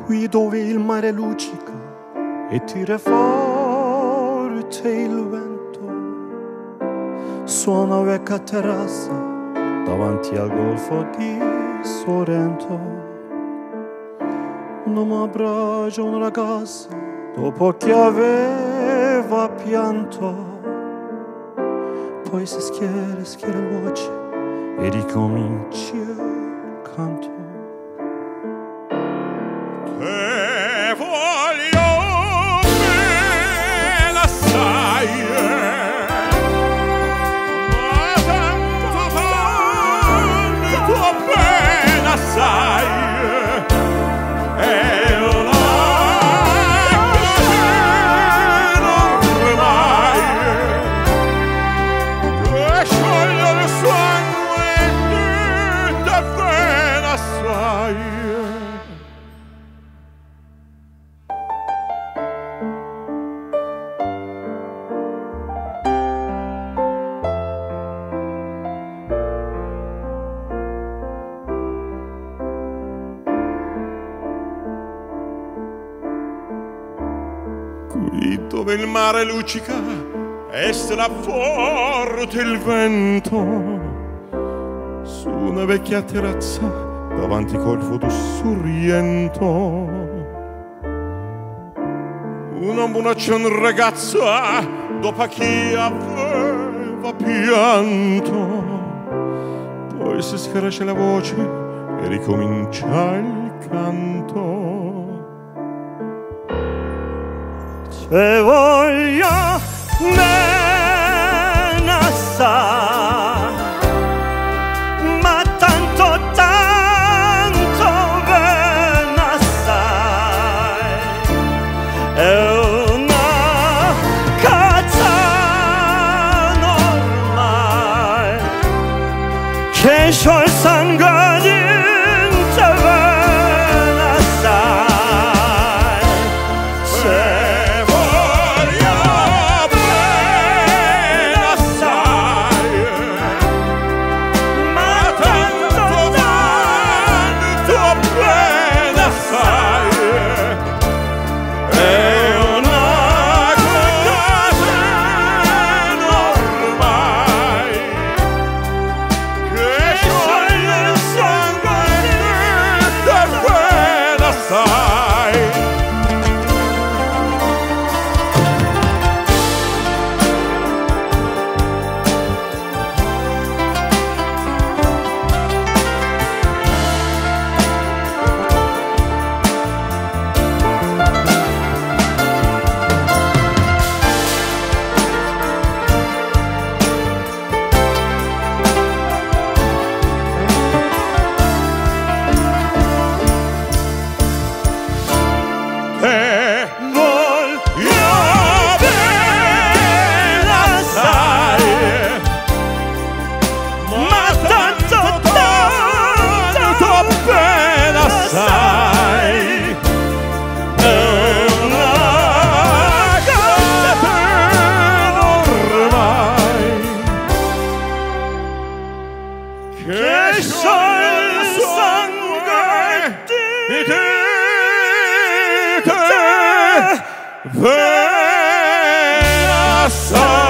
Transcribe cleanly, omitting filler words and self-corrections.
qui dove il mare luccica e tira forte il vento, su una vecchia terrazza davanti al golfo di Sorrento. Un uomo abbraccia una ragazza dopo che aveva pianto, poi si schiera la voce e ricomincia il canto. Te voglio bene assai, ma tanto bene assai, e una catena ormai che scioglie il sangue da bene assai. Qui dove il mare luccica e strilla forte il vento, su una vecchia terrazza davanti col fuoco sorriento, un uomo abbraccia un ragazzo dopo che aveva pianto, poi si scarascia la voce e ricomincia il canto. Te voglio bene assai, ma tanto bene assai, è una catena ormai che scioglie il sangue di te bene assai. Assai.